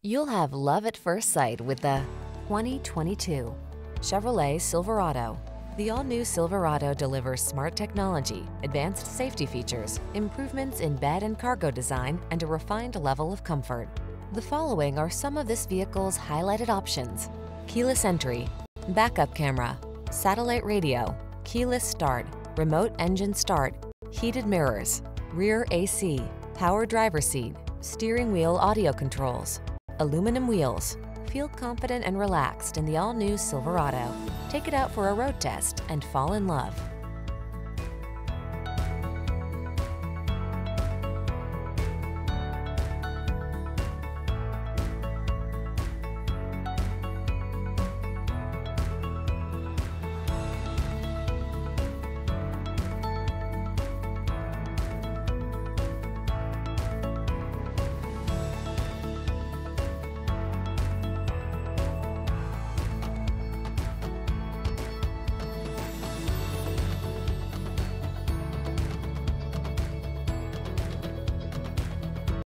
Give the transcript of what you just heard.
You'll have love at first sight with the 2022 Chevrolet Silverado. The all-new Silverado delivers smart technology, advanced safety features, improvements in bed and cargo design, and a refined level of comfort. The following are some of this vehicle's highlighted options: keyless entry, backup camera, satellite radio, keyless start, remote engine start, heated mirrors, rear AC, power driver's seat, steering wheel audio controls, aluminum wheels. Feel confident and relaxed in the all-new Silverado. Take it out for a road test and fall in love.